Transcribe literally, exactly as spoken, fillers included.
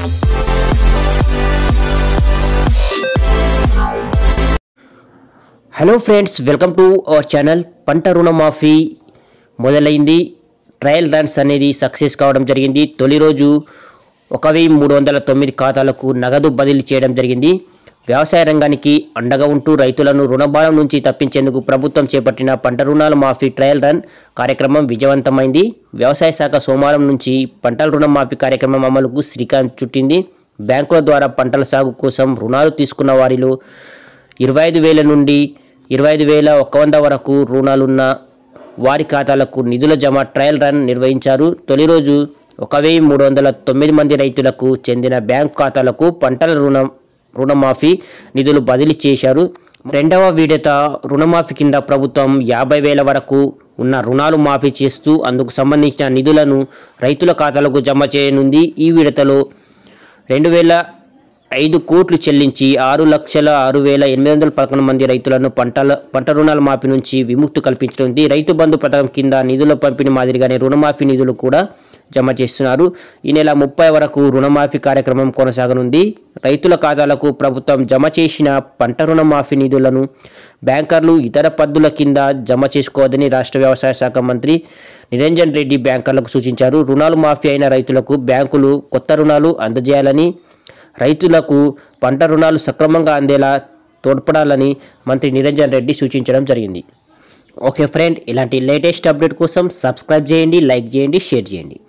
Hello friends, welcome to our channel. పంట రుణమాఫీ మొదలైంది. ట్రయల్ రన్స్ అనేది సక్సెస్ కావడం జరిగింది. తొలి రోజు ఒక వెయ్యి మూడు వందల తొమ్మిది ఖాతాలకు నగదు బదిలీ చేయడం జరిగింది. వ్యవసాయ రంగానికి అండగా ఉంటూ రైతులను రుణభారం నుంచి తప్పించేందుకు ప్రభుత్వం చేపట్టిన పంట రుణాల మాఫీ ట్రయల్ రన్ కార్యక్రమం విజయవంతమైంది. వ్యవసాయ శాఖ సోమవారం నుంచి పంటల రుణమాఫీ కార్యక్రమం అమలుకు శ్రీకారం చుట్టింది. బ్యాంకుల ద్వారా పంటల సాగు కోసం రుణాలు తీసుకున్న వారిలో ఇరవై ఐదు వేల నుండి ఇరవై ఐదు వేల ఒక వంద వరకు రుణాలున్న వారి ఖాతాలకు నిధుల జమ ట్రయల్ రన్ నిర్వహించారు. తొలి రోజు ఒక వెయ్యి మూడు వందల తొమ్మిది మంది రైతులకు చెందిన బ్యాంకు ఖాతాలకు పంటల రుణం రుణమాఫీ నిధులు బదిలీ చేశారు. రెండవ విడత రుణమాఫీ కింద ప్రభుత్వం యాభై వేల వరకు ఉన్న రుణాలు మాఫీ చేస్తూ అందుకు సంబంధించిన నిధులను రైతుల ఖాతాలకు జమ చేయనుంది. ఈ విడతలో రెండు వేల ఐదు కోట్లు చెల్లించి ఆరు లక్షల ఆరు వేల ఎనిమిది వందల పదకొండు మంది రైతులను పంటల పంట రుణాల మాఫీ నుంచి విముక్తి కల్పించనుంది. రైతు బంధు పథకం కింద నిధుల పంపిణీ మాదిరిగానే రుణమాఫీ నిధులు కూడా జమ చేస్తున్నారు. ఈ నెల ముప్పై వరకు రుణమాఫీ కార్యక్రమం కొనసాగనుంది. రైతుల ఖాతాలకు ప్రభుత్వం జమ చేసిన పంట రుణమాఫీ నిధులను బ్యాంకర్లు ఇతర పద్ధతుల కింద జమ చేసుకోవద్దని రాష్ట్ర వ్యవసాయ శాఖ మంత్రి నిరంజన్ రెడ్డి బ్యాంకర్లకు సూచించారు. రుణాలు మాఫీ అయిన రైతులకు బ్యాంకులు కొత్త రుణాలు అందజేయాలని, రైతులకు పంట రుణాలు సక్రమంగా అందేలా తోడ్పడాలని మంత్రి నిరంజన్ రెడ్డి సూచించడం జరిగింది. ఓకే ఫ్రెండ్, ఇలాంటి లేటెస్ట్ అప్డేట్ కోసం సబ్స్క్రైబ్ చేయండి, లైక్ చేయండి, షేర్ చేయండి.